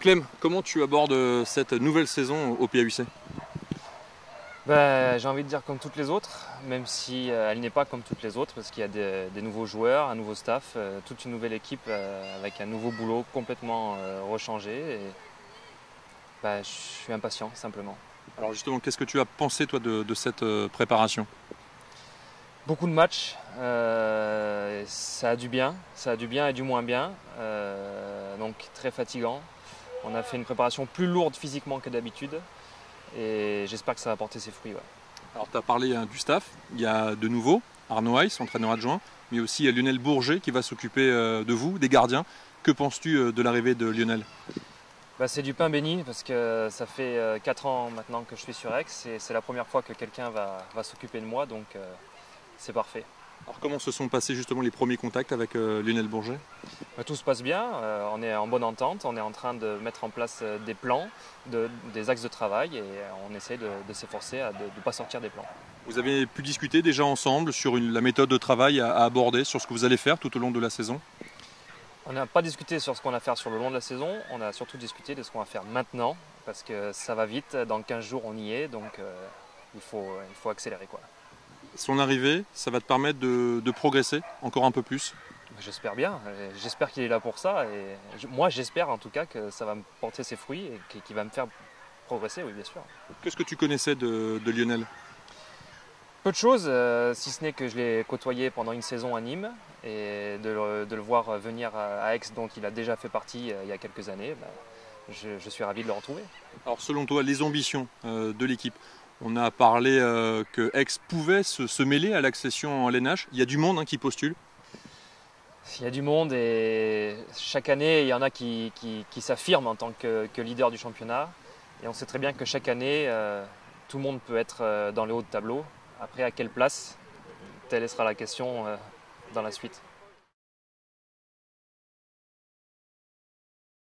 Clem, comment tu abordes cette nouvelle saison au PAUC? J'ai envie de dire comme toutes les autres, même si elle n'est pas comme toutes les autres, parce qu'il y a des nouveaux joueurs, un nouveau staff, toute une nouvelle équipe avec un nouveau boulot complètement rechangé. Je suis impatient simplement. Alors justement, qu'est-ce que tu as pensé toi de cette préparation? Beaucoup de matchs, ça a du bien et du moins bien, donc très fatigant. On a fait une préparation plus lourde physiquement que d'habitude et j'espère que ça va porter ses fruits. Ouais. Alors tu as parlé du staff, il y a de nouveau Arnaud Heiss, entraîneur adjoint, mais aussi Lionel Bourget qui va s'occuper de vous, des gardiens. Que penses-tu de l'arrivée de Lionel? C'est du pain béni parce que ça fait 4 ans maintenant que je suis sur Aix et c'est la première fois que quelqu'un va s'occuper de moi, donc c'est parfait. Alors comment se sont passés justement les premiers contacts avec Lionel Bourget? Tout se passe bien, on est en bonne entente, on est en train de mettre en place des plans, des axes de travail et on essaie de s'efforcer de ne pas sortir des plans. Vous avez pu discuter déjà ensemble sur la méthode de travail à aborder, sur ce que vous allez faire tout au long de la saison? On n'a pas discuté sur ce qu'on va faire sur le long de la saison, on a surtout discuté de ce qu'on va faire maintenant parce que ça va vite, dans 15 jours on y est, donc il faut accélérer, quoi. Son arrivée, ça va te permettre de progresser encore un peu plus? J'espère bien, j'espère qu'il est là pour ça et moi j'espère en tout cas que ça va me porter ses fruits et qu'il va me faire progresser, oui bien sûr. Qu'est-ce que tu connaissais de Lionel? Peu de choses, si ce n'est que je l'ai côtoyé pendant une saison à Nîmes et de le voir venir à Aix dont il a déjà fait partie il y a quelques années, je suis ravi de le retrouver. Alors selon toi, les ambitions de l'équipe, on a parlé que Aix pouvait se mêler à l'accession en LNH, il y a du monde qui postule. Il y a du monde et chaque année il y en a qui s'affirment en tant que leader du championnat et on sait très bien que chaque année tout le monde peut être dans le haut de tableau. Après à quelle place, telle sera la question dans la suite.